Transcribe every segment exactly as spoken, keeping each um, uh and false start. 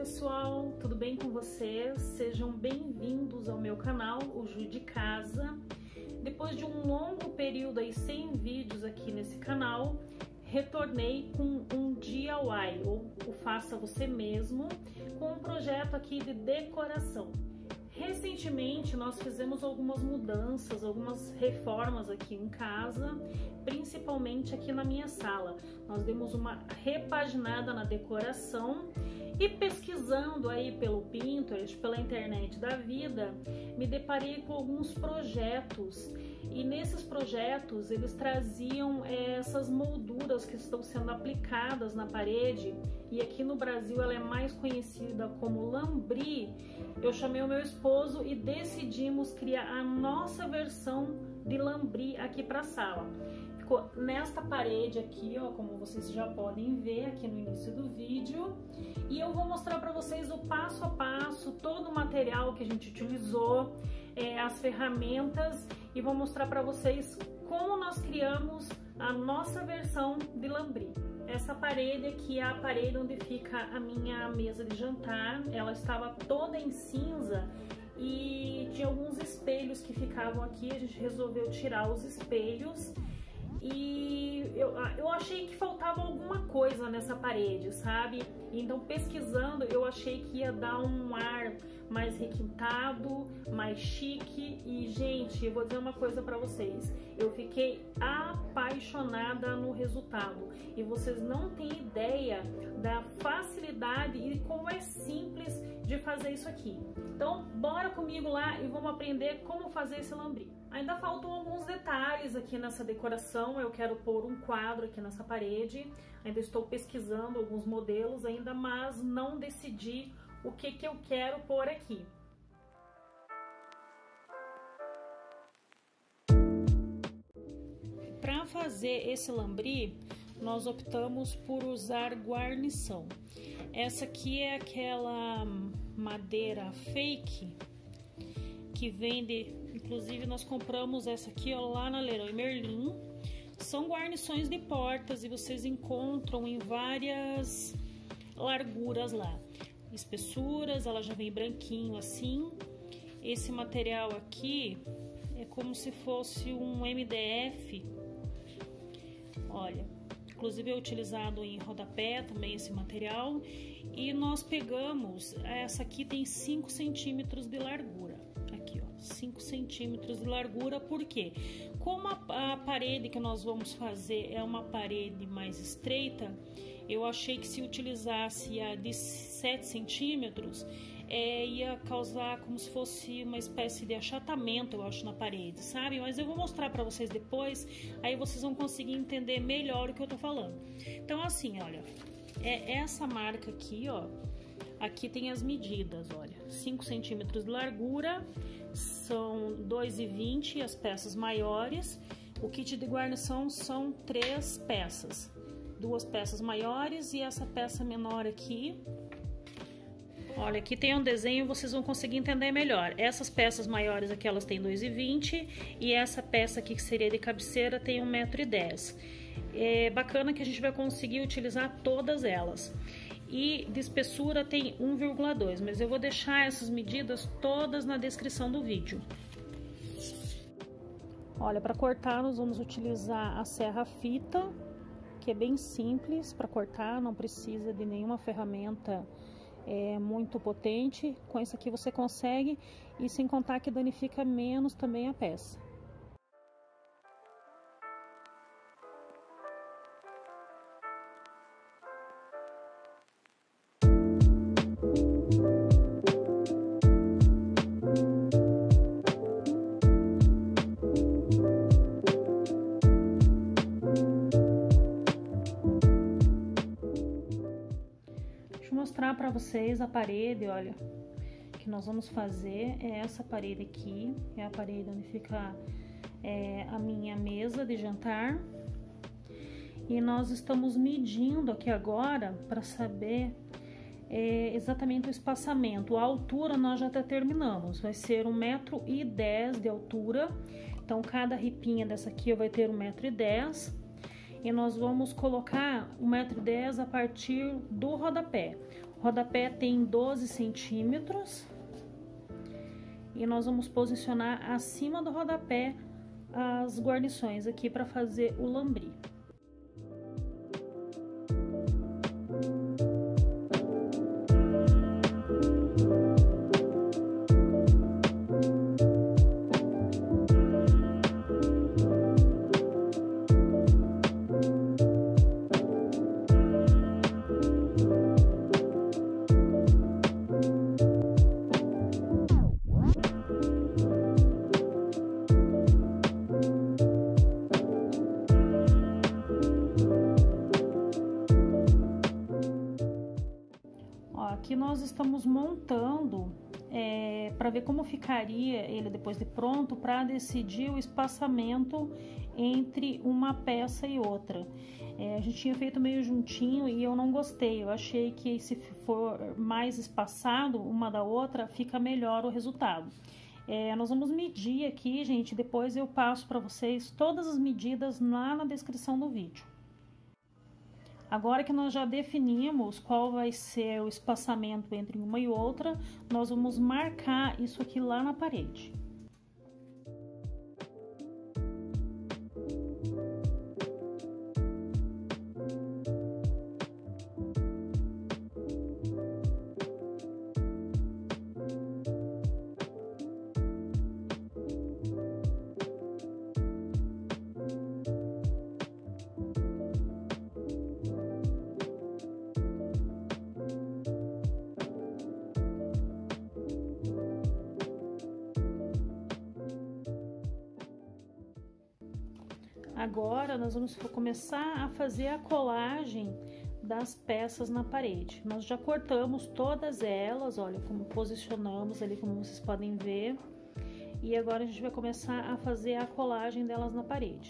pessoal, tudo bem com vocês? Sejam bem-vindos ao meu canal, o Ju de Casa. Depois de um longo período aí sem vídeos aqui nesse canal, retornei com um D I Y, ou o Faça Você Mesmo, com um projeto aqui de decoração. Recentemente nós fizemos algumas mudanças, algumas reformas aqui em casa, principalmente aqui na minha sala. Nós demos uma repaginada na decoração e pesquisando aí pelo Pinterest, pela internet da vida, me deparei com alguns projetos. E nesses projetos eles traziam é, essas molduras que estão sendo aplicadas na parede, e aqui no Brasil ela é mais conhecida como lambri. Eu chamei o meu esposo e decidimos criar a nossa versão de lambri aqui para a sala. Ficou nesta parede aqui, ó, como vocês já podem ver aqui no início do vídeo. E eu vou mostrar para vocês o passo a passo, todo o material que a gente utilizou, é, as ferramentas, e vou mostrar para vocês como nós criamos a nossa versão de lambri. Essa parede aqui é a parede onde fica a minha mesa de jantar. Ela estava toda em cinza e tinha alguns espelhos que ficavam aqui. A gente resolveu tirar os espelhos. E eu, eu achei que faltava alguma coisa nessa parede, sabe? Então, pesquisando, eu achei que ia dar um ar mais requintado, mais chique. E, gente, eu vou dizer uma coisa pra vocês. Eu fiquei apaixonada no resultado. E vocês não têm ideia da facilidade e como é simples de fazer isso aqui. Então, bora comigo lá e vamos aprender como fazer esse lambri. Ainda faltam alguns detalhes aqui nessa decoração. Eu quero pôr um quadro aqui nessa parede. Ainda estou pesquisando alguns modelos ainda, mas não decidi o que que eu quero pôr aqui. Para fazer esse lambri, nós optamos por usar guarnição. Essa aqui é aquela madeira fake que vende, inclusive nós compramos essa aqui ó, lá na Leroy Merlin. São guarnições de portas e vocês encontram em várias larguras lá. Espessuras, ela já vem branquinho assim. Esse material aqui é como se fosse um M D F. Olha, inclusive é utilizado em rodapé também esse material. E nós pegamos, essa aqui tem cinco centímetros de largura. Aqui, ó, cinco centímetros de largura. Por quê? Como a, a parede que nós vamos fazer é uma parede mais estreita, eu achei que se utilizasse a de sete centímetros, é, ia causar como se fosse uma espécie de achatamento, eu acho, na parede, sabe? Mas eu vou mostrar para vocês depois, aí vocês vão conseguir entender melhor o que eu tô falando. Então, assim, olha, é essa marca aqui, ó. Aqui tem as medidas, olha, cinco centímetros de largura, são dois e vinte as peças maiores. O kit de guarnição são três peças, duas peças maiores e essa peça menor aqui. Olha, aqui tem um desenho, vocês vão conseguir entender melhor. Essas peças maiores aqui, elas têm dois e vinte e essa peça aqui que seria de cabeceira tem um metro e dez. É bacana que a gente vai conseguir utilizar todas elas. E de espessura tem um vírgula dois, mas eu vou deixar essas medidas todas na descrição do vídeo. Olha, para cortar nós vamos utilizar a serra fita, que é bem simples para cortar, não precisa de nenhuma ferramenta é, muito potente. Com isso aqui você consegue, e sem contar que danifica menos também a peça. Mostrar para vocês a parede, olha, que nós vamos fazer é essa parede aqui, é a parede onde fica é, a minha mesa de jantar. E nós estamos medindo aqui agora para saber é, exatamente o espaçamento. A altura nós já até terminamos, vai ser um metro e dez de altura. Então cada ripinha dessa aqui vai ter um metro e dez. E nós vamos colocar um metro e dez a partir do rodapé. O rodapé tem doze centímetros e nós vamos posicionar acima do rodapé as guarnições aqui para fazer o lambri. Aqui nós estamos montando é, para ver como ficaria ele depois de pronto, para decidir o espaçamento entre uma peça e outra. É, a gente tinha feito meio juntinho e eu não gostei. Eu achei que se for mais espaçado uma da outra, fica melhor o resultado. É, nós vamos medir aqui, gente, depois eu passo para vocês todas as medidas lá na descrição do vídeo. Agora que nós já definimos qual vai ser o espaçamento entre uma e outra, nós vamos marcar isso aqui lá na parede. Agora nós vamos começar a fazer a colagem das peças na parede. Nós já cortamos todas elas, olha como posicionamos ali, como vocês podem ver. E agora a gente vai começar a fazer a colagem delas na parede.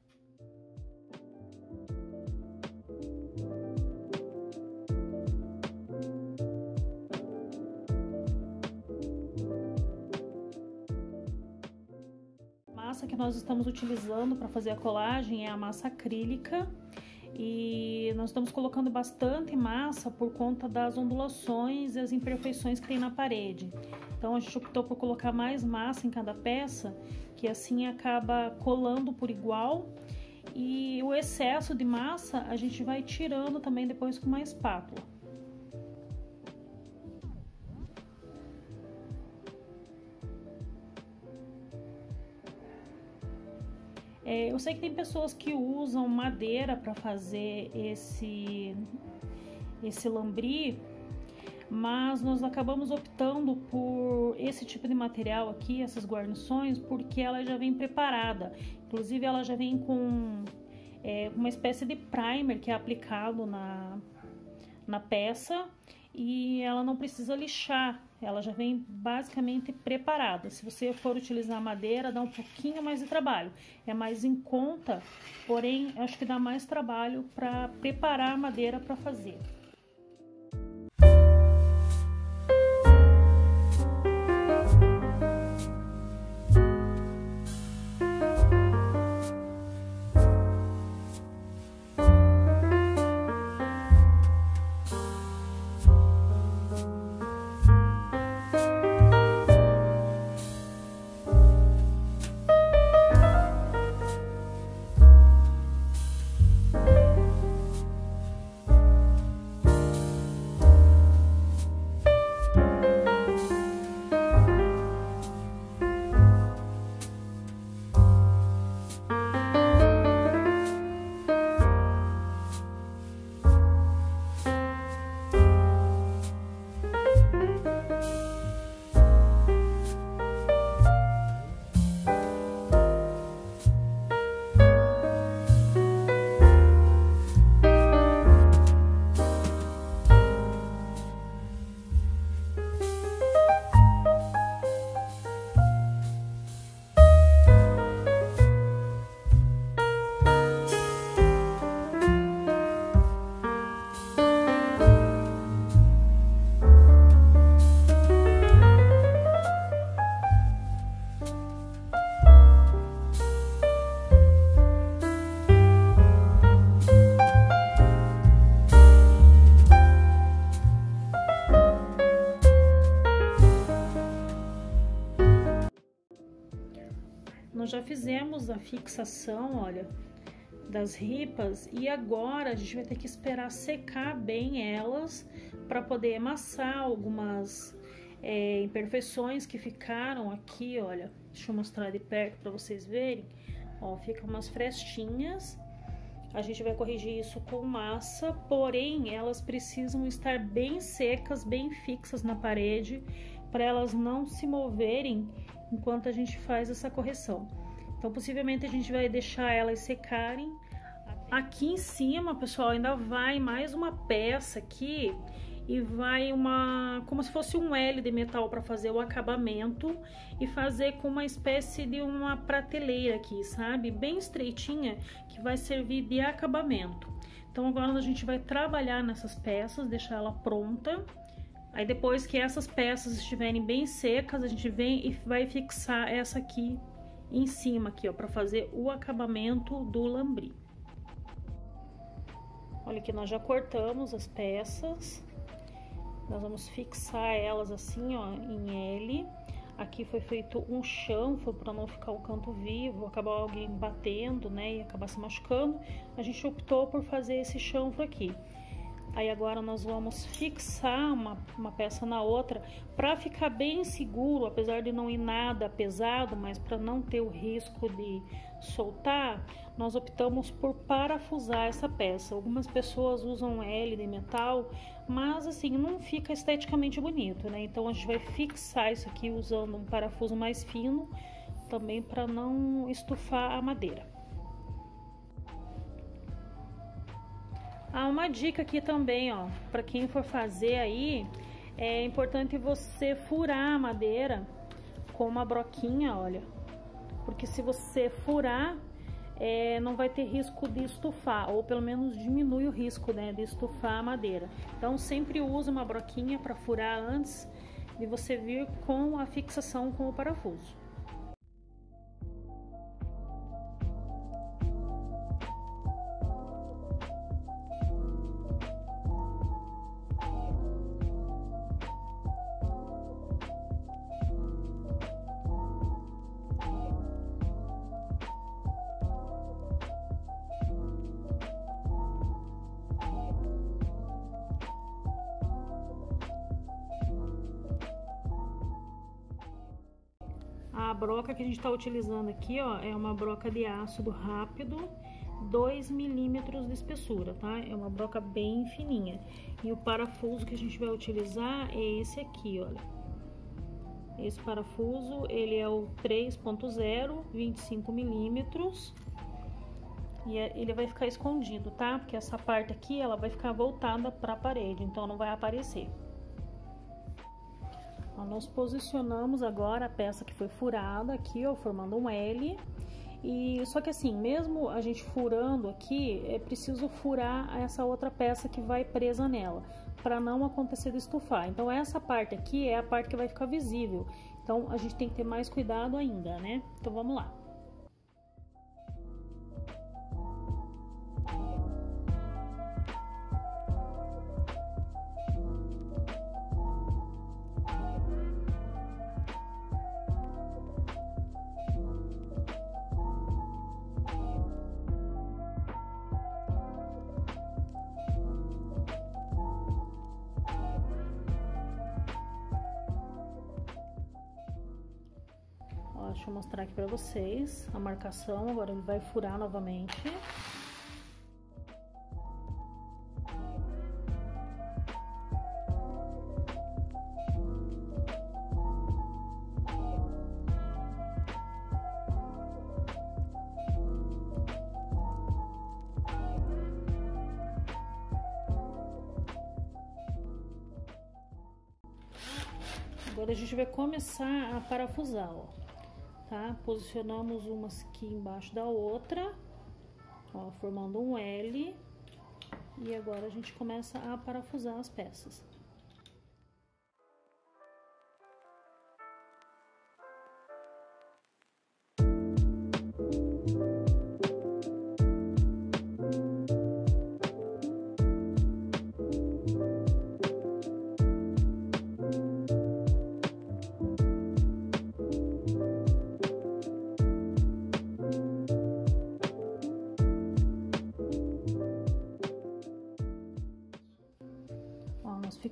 A massa que nós estamos utilizando para fazer a colagem é a massa acrílica e nós estamos colocando bastante massa por conta das ondulações e as imperfeições que tem na parede. Então a gente optou por colocar mais massa em cada peça, que assim acaba colando por igual, e o excesso de massa a gente vai tirando também depois com uma espátula. É, eu sei que tem pessoas que usam madeira para fazer esse, esse lambri, mas nós acabamos optando por esse tipo de material aqui, essas guarnições, porque ela já vem preparada. Inclusive ela já vem com é, uma espécie de primer que é aplicado na, na peça e ela não precisa lixar. Ela já vem basicamente preparada. Se você for utilizar madeira, dá um pouquinho mais de trabalho. É mais em conta, porém, acho que dá mais trabalho para preparar a madeira para fazer. nós já fizemos a fixação, olha, das ripas, e agora a gente vai ter que esperar secar bem elas para poder amassar algumas é, imperfeições que ficaram aqui, olha. Deixa eu mostrar de perto para vocês verem. Ó, ficam umas frestinhas. A gente vai corrigir isso com massa, porém elas precisam estar bem secas, bem fixas na parede, para elas não se moverem enquanto a gente faz essa correção. Então, possivelmente a gente vai deixar elas secarem. Aqui em cima, pessoal, ainda vai mais uma peça aqui e vai uma, como se fosse um L de metal para fazer o acabamento e fazer com uma espécie de uma prateleira aqui, sabe? Bem estreitinha, que vai servir de acabamento. Então agora a gente vai trabalhar nessas peças, deixar ela pronta. Aí depois que essas peças estiverem bem secas, a gente vem e vai fixar essa aqui em cima aqui, ó, para fazer o acabamento do lambri. Olha que nós já cortamos as peças. Nós vamos fixar elas assim, ó, em L. Aqui foi feito um chanfro para não ficar o canto vivo, acabar alguém batendo, né, e acabar se machucando. A gente optou por fazer esse chanfro aqui. Aí agora nós vamos fixar uma, uma peça na outra para ficar bem seguro, apesar de não ir nada pesado, mas para não ter o risco de soltar, nós optamos por parafusar essa peça. Algumas pessoas usam L de metal, mas assim, não fica esteticamente bonito, né? Então a gente vai fixar isso aqui usando um parafuso mais fino, também para não estufar a madeira. Ah, uma dica aqui também, ó, para quem for fazer aí, é importante você furar a madeira com uma broquinha, olha, porque se você furar, é, não vai ter risco de estufar, ou pelo menos diminui o risco, né, de estufar a madeira. Então sempre use uma broquinha para furar antes de você vir com a fixação com o parafuso. A broca que a gente está utilizando aqui, ó, é uma broca de ácido rápido, dois milímetros de espessura, tá? É uma broca bem fininha. E o parafuso que a gente vai utilizar é esse aqui, olha. Esse parafuso, ele é o três ponto zero, vinte e cinco milímetros. E ele vai ficar escondido, tá? Porque essa parte aqui, ela vai ficar voltada para a parede, então não vai aparecer. Nós posicionamos agora a peça que foi furada aqui, ó, formando um L. E só que assim, mesmo a gente furando aqui, é preciso furar essa outra peça que vai presa nela, para não acontecer de estufar. Então essa parte aqui é a parte que vai ficar visível. Então a gente tem que ter mais cuidado ainda, né? Então vamos lá. Deixa eu mostrar aqui pra vocês a marcação. Agora ele vai furar novamente. Agora a gente vai começar a parafusar, ó. Tá? Posicionamos umas aqui embaixo da outra, ó, formando um L, e agora a gente começa a parafusar as peças.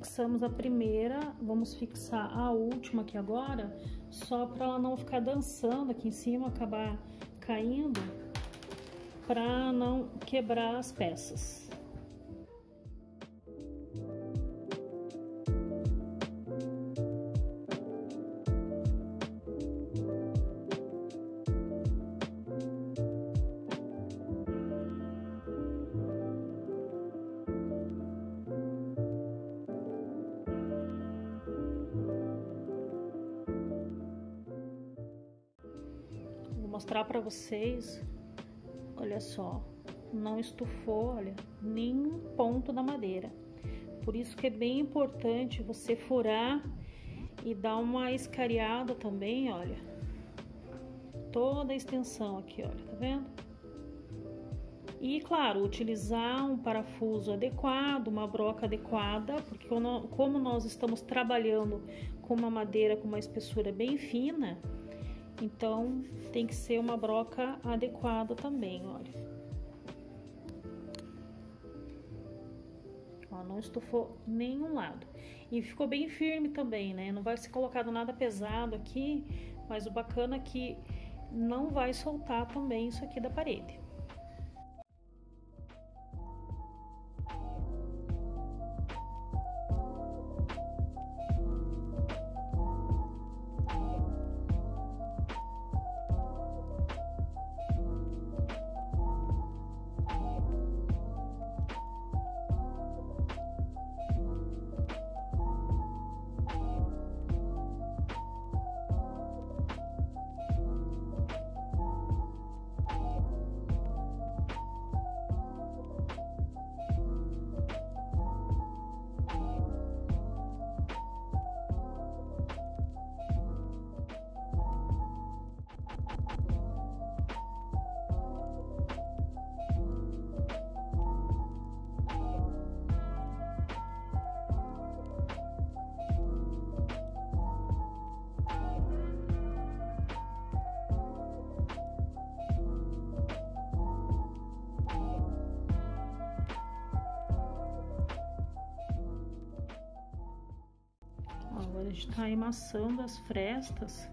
fixamos a primeira, vamos fixar a última aqui agora, só para ela não ficar dançando aqui em cima, acabar caindo, para não quebrar as peças. Mostrar para vocês, olha só, não estufou, olha, nenhum ponto da madeira. Por isso que é bem importante você furar e dar uma escariada também, olha, toda a extensão aqui, olha, tá vendo? E claro, utilizar um parafuso adequado, uma broca adequada, porque como nós estamos trabalhando com uma madeira com uma espessura bem fina, então tem que ser uma broca adequada também, olha. Ó, não estufou nenhum lado. E ficou bem firme também, né? Não vai ser colocado nada pesado aqui, mas o bacana é que não vai soltar também isso aqui da parede. Agora a gente tá amassando as frestas,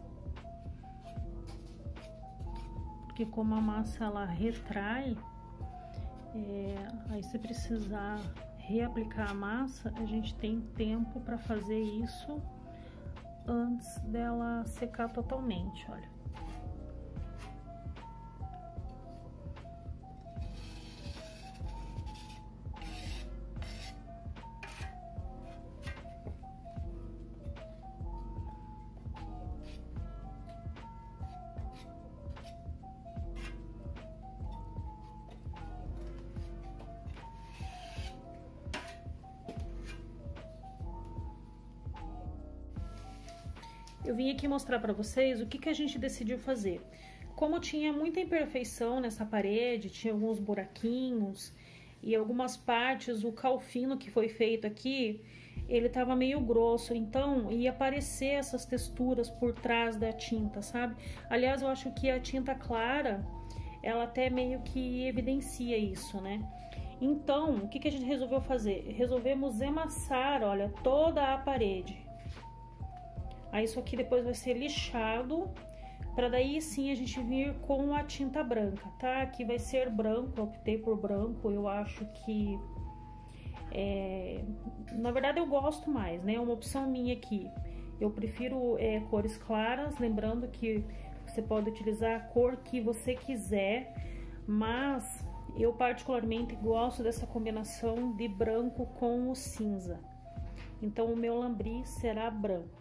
porque como a massa ela retrai, é, aí se precisar reaplicar a massa, a gente tem tempo para fazer isso antes dela secar totalmente, olha. Eu vim aqui mostrar para vocês o que, que a gente decidiu fazer. Como tinha muita imperfeição nessa parede, tinha alguns buraquinhos e algumas partes, o cal fino que foi feito aqui, ele tava meio grosso, então ia aparecer essas texturas por trás da tinta, sabe? Aliás, eu acho que a tinta clara, ela até meio que evidencia isso, né? Então, o que, que a gente resolveu fazer? Resolvemos emassar, olha, toda a parede. Aí isso aqui depois vai ser lixado, para daí sim a gente vir com a tinta branca, tá? Aqui vai ser branco, eu optei por branco, eu acho que... É, na verdade eu gosto mais, né? É uma opção minha aqui. Eu prefiro é, cores claras, lembrando que você pode utilizar a cor que você quiser, mas eu particularmente gosto dessa combinação de branco com o cinza. Então o meu lambris será branco.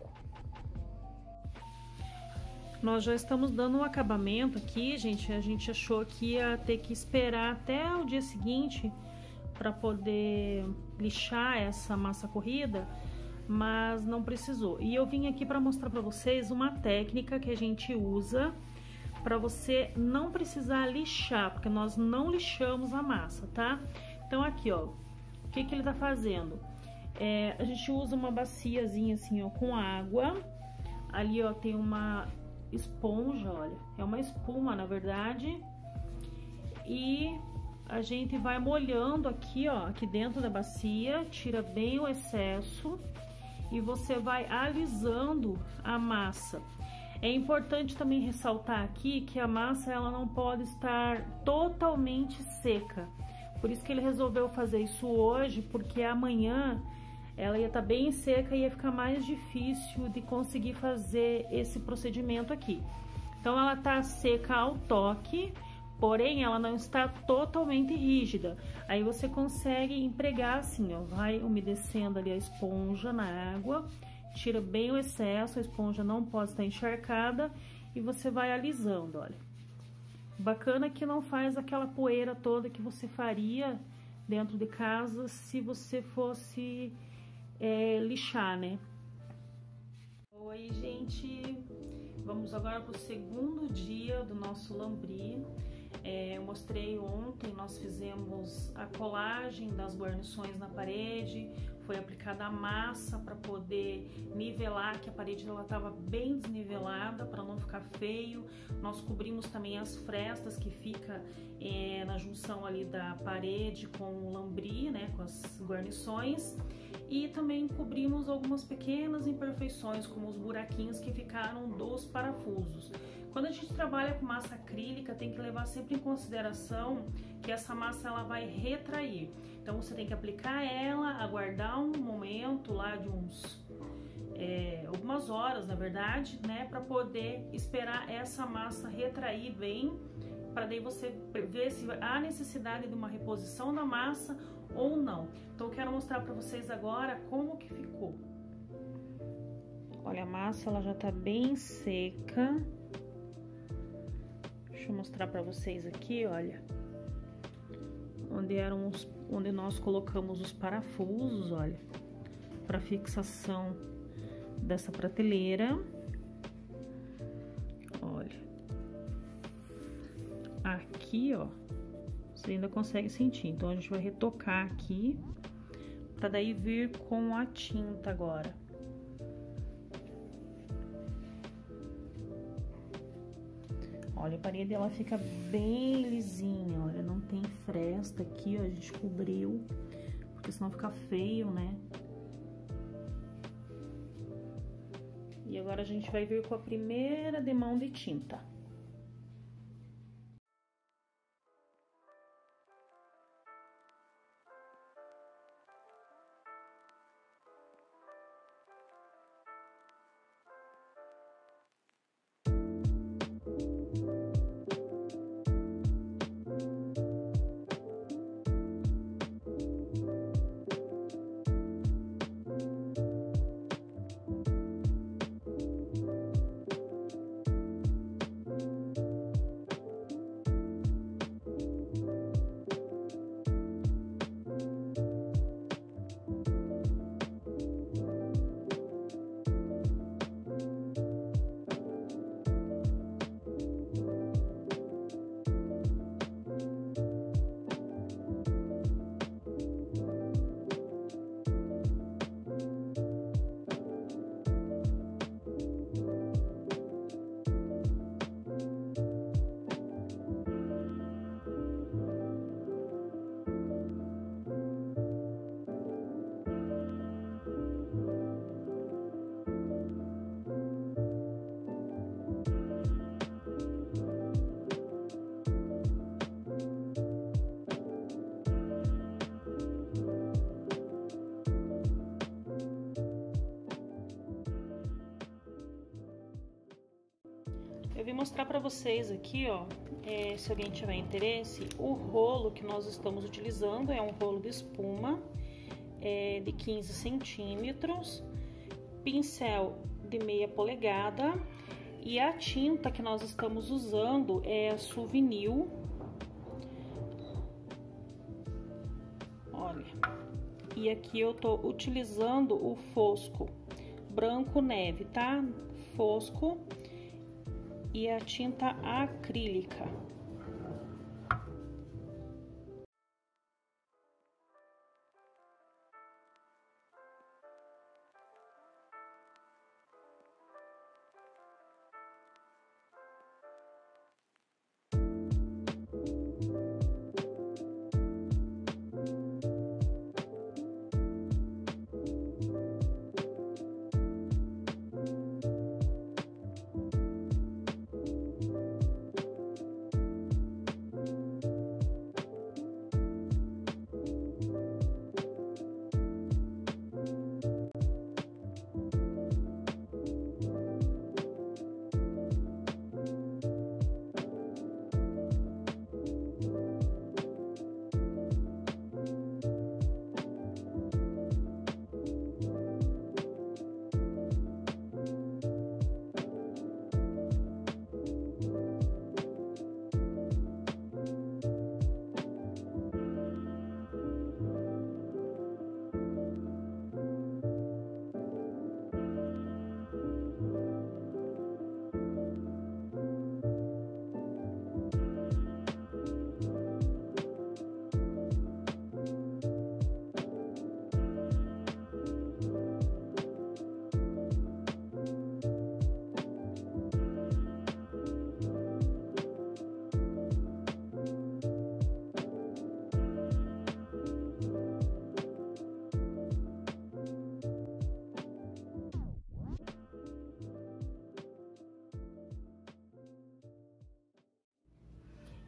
Nós já estamos dando um acabamento aqui, gente. A gente achou que ia ter que esperar até o dia seguinte para poder lixar essa massa corrida, mas não precisou. E eu vim aqui para mostrar para vocês uma técnica que a gente usa para você não precisar lixar, porque nós não lixamos a massa, tá? Então aqui, ó, o que que ele tá fazendo? É, a gente usa uma baciazinha assim, ó, com água. Ali, ó, tem uma esponja, olha, é uma espuma, na verdade. E a gente vai molhando aqui, ó, aqui dentro da bacia, tira bem o excesso e você vai alisando a massa. É importante também ressaltar aqui que a massa ela não pode estar totalmente seca. Por isso que ele resolveu fazer isso hoje, porque amanhã ela ia estar bem seca e ia ficar mais difícil de conseguir fazer esse procedimento aqui. Então ela tá seca ao toque, porém ela não está totalmente rígida. Aí você consegue empregar assim, ó, vai umedecendo ali a esponja na água, tira bem o excesso, a esponja não pode estar encharcada e você vai alisando, olha. Bacana que não faz aquela poeira toda que você faria dentro de casa se você fosse é, lixar, né? Oi, gente! Vamos agora para o segundo dia do nosso lambri. É, eu mostrei ontem, nós fizemos a colagem das guarnições na parede, foi aplicada a massa para poder nivelar, que a parede ela estava bem desnivelada para não ficar feio. Nós cobrimos também as frestas que fica é, na junção ali da parede com o lambri, né, com as guarnições. E também cobrimos algumas pequenas imperfeições, como os buraquinhos que ficaram dos parafusos. Quando a gente trabalha com massa acrílica, tem que levar sempre em consideração que essa massa ela vai retrair. Então você tem que aplicar ela, aguardar um momento lá de uns é, algumas horas, na verdade, né, para poder esperar essa massa retrair bem, para daí você ver se há necessidade de uma reposição da massa ou não. Então eu quero mostrar para vocês agora como que ficou. Olha, a massa ela já tá bem seca. Deixa eu mostrar para vocês aqui, olha, onde eram os, onde nós colocamos os parafusos, olha, para fixação dessa prateleira. Olha, aqui, ó, você ainda consegue sentir. Então a gente vai retocar aqui para daí vir com a tinta agora. Olha, a parede ela fica bem lisinha, olha, não tem fresta aqui, ó, a gente cobriu, porque senão fica feio, né? E agora a gente vai vir com a primeira demão de tinta. Eu vim mostrar para vocês aqui, ó, é, se alguém tiver interesse, o rolo que nós estamos utilizando é um rolo de espuma é, de quinze centímetros, pincel de meia polegada e a tinta que nós estamos usando é a Souvenir. Olha, e aqui eu tô utilizando o Fosco Branco Neve, tá? Fosco. E a tinta acrílica.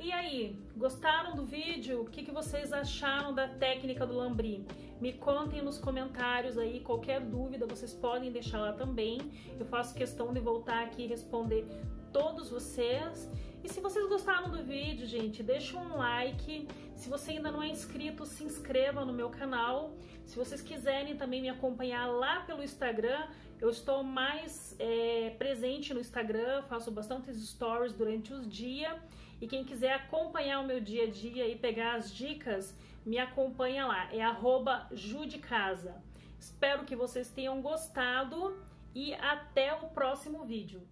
E aí, gostaram do vídeo? O que, que vocês acharam da técnica do lambri? Me contem nos comentários aí, qualquer dúvida vocês podem deixar lá também. Eu faço questão de voltar aqui e responder todos vocês. E se vocês gostaram do vídeo, gente, deixa um like. Se você ainda não é inscrito, se inscreva no meu canal. Se vocês quiserem também me acompanhar lá pelo Instagram, eu estou mais é, presente no Instagram, faço bastantes stories durante os dias. E quem quiser acompanhar o meu dia a dia e pegar as dicas, me acompanha lá, é arroba judicasa. Espero que vocês tenham gostado e até o próximo vídeo.